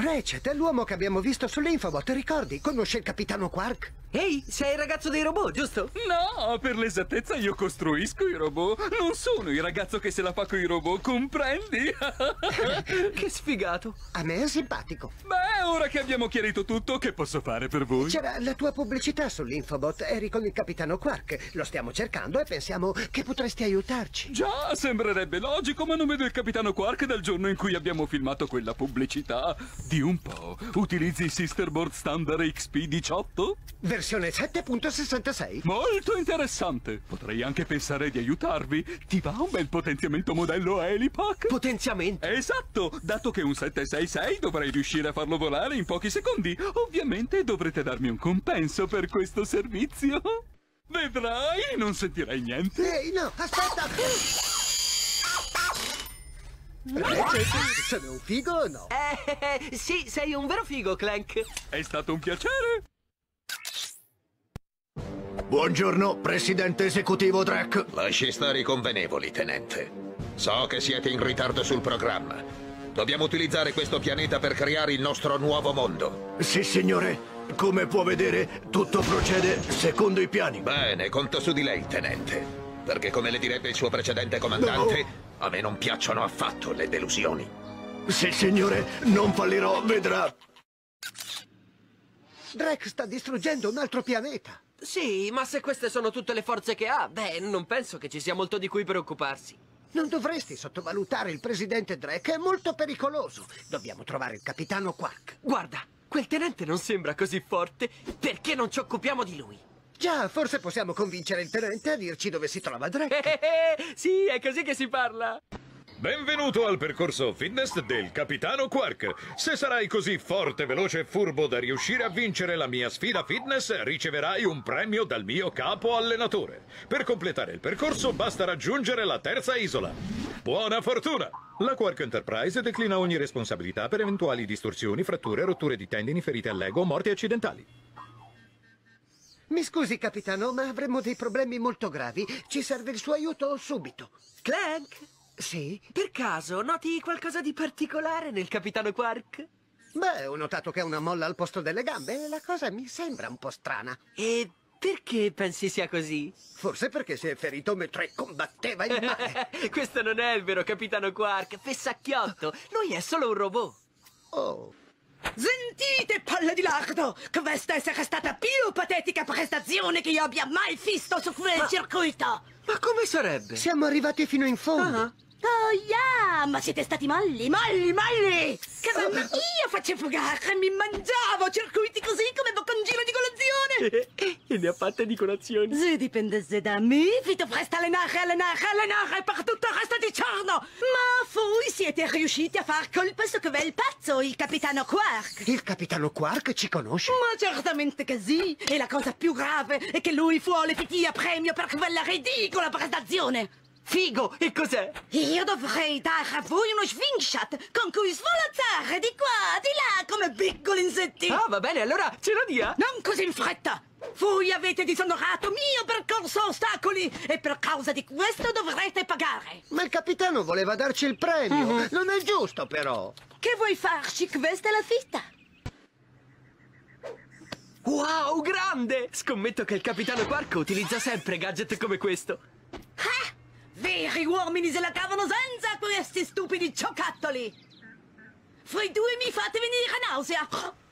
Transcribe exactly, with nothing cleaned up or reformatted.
Ratchet è l'uomo che abbiamo visto sull'Infobot, ricordi? Conosce il capitano Quark? Ehi, sei il ragazzo dei robot, giusto? No, per l'esattezza io costruisco i robot. Non sono il ragazzo che se la fa con i robot, comprendi? Che sfigato. A me è simpatico. Beh, ora che abbiamo chiarito tutto, che posso fare per voi? C'era la tua pubblicità sull'Infobot, eri con il capitano Quark. Lo stiamo cercando e pensiamo che potresti aiutarci. Già, sembrerebbe logico, ma non vedo il capitano Quark dal giorno in cui abbiamo filmato quella pubblicità. Di un po'. Utilizzi il Sisterboard Standard X P diciotto? Versione sette punto sessantasei. Molto interessante. Potrei anche pensare di aiutarvi. Ti va un bel potenziamento modello Helipack? Potenziamento. Esatto, dato che un sette sei sei dovrei riuscire a farlo volare in pochi secondi. Ovviamente dovrete darmi un compenso per questo servizio. Vedrai, non sentirai niente. Ehi, no, aspetta! Ratchet, sono un figo o no? Eh, sì, sei un vero figo, Clank. È stato un piacere. Buongiorno, presidente esecutivo Drek. Lasci stare i convenevoli, tenente. So che siete in ritardo sul programma. Dobbiamo utilizzare questo pianeta per creare il nostro nuovo mondo. Sì, signore. Come può vedere, tutto procede secondo i piani. Bene, conto su di lei, tenente. Perché come le direbbe il suo precedente comandante, No. a me non piacciono affatto le delusioni. Sì, signore, non fallirò, vedrà. Drek sta distruggendo un altro pianeta. Sì, ma se queste sono tutte le forze che ha, beh, non penso che ci sia molto di cui preoccuparsi. Non dovresti sottovalutare il presidente Drek, è molto pericoloso. Dobbiamo trovare il capitano Quark. Guarda, quel tenente non sembra così forte. Perché non ci occupiamo di lui? Già, forse possiamo convincere il tenente a dirci dove si trova Drek. Eh, eh, eh, sì, è così che si parla. Benvenuto al percorso fitness del capitano Quark. Se sarai così forte, veloce e furbo da riuscire a vincere la mia sfida fitness, riceverai un premio dal mio capo allenatore. Per completare il percorso basta raggiungere la terza isola. Buona fortuna! La Quark Enterprise declina ogni responsabilità per eventuali distorsioni, fratture, rotture di tendini, ferite all'ego o morti accidentali. Mi scusi, capitano, ma avremmo dei problemi molto gravi. Ci serve il suo aiuto subito. Clank, Sì? per caso noti qualcosa di particolare nel capitano Quark? Beh, ho notato che ha una molla al posto delle gambe e la cosa mi sembra un po' strana. E perché pensi sia così? Forse perché si è ferito mentre combatteva il male. Questo non è il vero capitano Quark, fessacchiotto. Lui è solo un robot. Oh. Sentite, palle di lardo! Questa sarà stata più patetica prestazione che io abbia mai visto su quel Ma- circuito! Ma come sarebbe? Siamo arrivati fino in fondo. Ah, Oh, yeah! Ma siete stati molli, molli, molli! Che io facevo gare, mi mangiavo circuiti così come bocconcino di colazione! e ne ha fatte di colazioni. Se dipendesse da me, vi dovreste allenare, allenare, allenare per tutto il resto di giorno! Ma voi siete riusciti a far colpa su quel pazzo, il capitano Quark! Il capitano Quark ci conosce? Ma certamente che sì! E la cosa più grave è che lui fu alle P T a premio per quella ridicola prestazione! Figo, e cos'è? Io dovrei dare a voi uno slingshot con cui svolazzare di qua, di là, come piccoli insetti! Ah, va bene, allora ce lo dia. Non così in fretta! Voi avete disonorato mio percorso a ostacoli e per causa di questo dovrete pagare! Ma il capitano voleva darci il premio. Mhm. Non è giusto, però. Che vuoi farci? Questa è la fitta! Wow, grande! Scommetto che il capitano Quark utilizza sempre gadget come questo. Ah! Veri uomini se la cavano senza questi stupidi giocattoli! Voi due mi fate venire nausea!